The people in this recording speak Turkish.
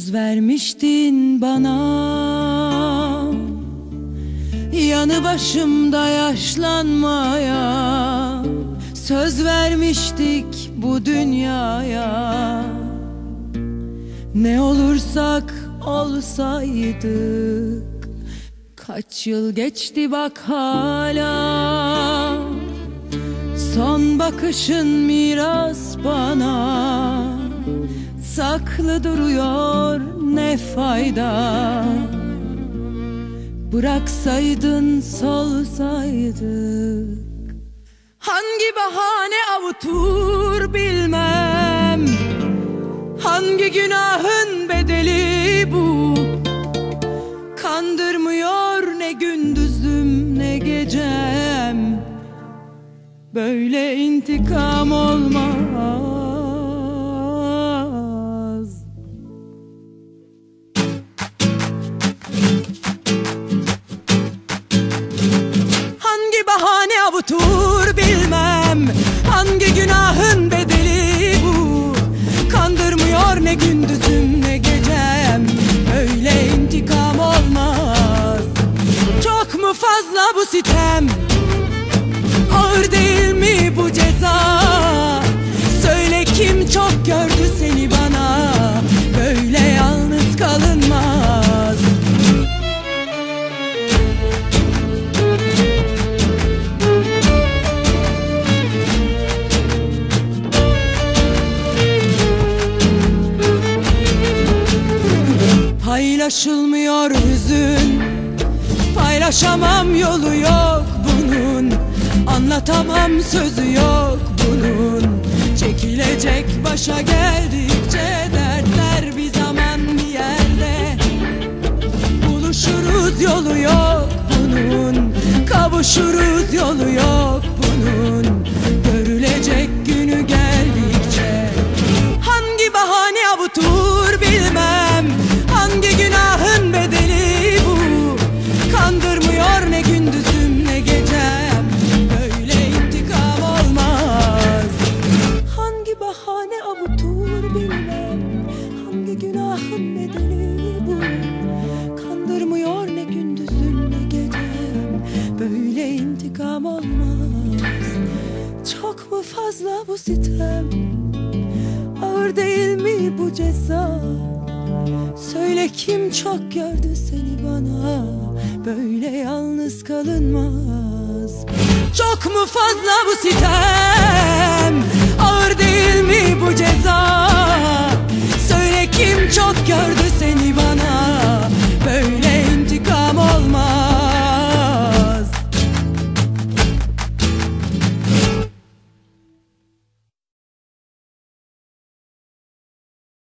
Söz vermiştin bana, yanı başımda yaşlanmaya. Söz vermiştik bu dünyaya, ne olursak olsaydık. Kaç yıl geçti bak hala, son bakışın miras bana. Saklı duruyor ne fayda, bıraksaydın solsaydık. Hangi bahane avutur bilmem, hangi günahın bedeli bu. Kandırmıyor ne gündüzüm ne gecem, böyle intikam olmaz. Hangi bahane avutur bilmem, hangi günahın bedeli bu. Kandırmıyor ne gündüzüm ne gecem, öyle intikam olmaz. Çok mu fazla bu sitem, ağır değil mi bu ceza? Söyle kim çok gördü seni bana, böyle yalnız kalınmaz. Paylaşılmıyor hüzün, paylaşamam yolu yok bunun. Anlatamam sözü yok bunun. Çekilecek başa geldikçe dertler bir zaman bir yerde. Buluşuruz yolu yok bunun, kavuşuruz yolu yok bunun. Görülecek günü geldikçe. Hangi bahane avutur bilmem, hangi günahın bedeli bu. Kandırmıyor ne gündüzüm ne gecem, böyle intikam olmaz. Hangi bahane avutur bilmem, hangi günahın bedeli bu. Kandırmıyor ne gündüzüm ne gecem, böyle intikam olmaz. Çok mu fazla bu sitem, ağır değil mi bu ceza? Söyle kim çok gördü seni bana, böyle yalnız kalınmaz. Çok mu fazla bu sitem, ağır değil mi bu ceza? Söyle kim çok gördü seni bana,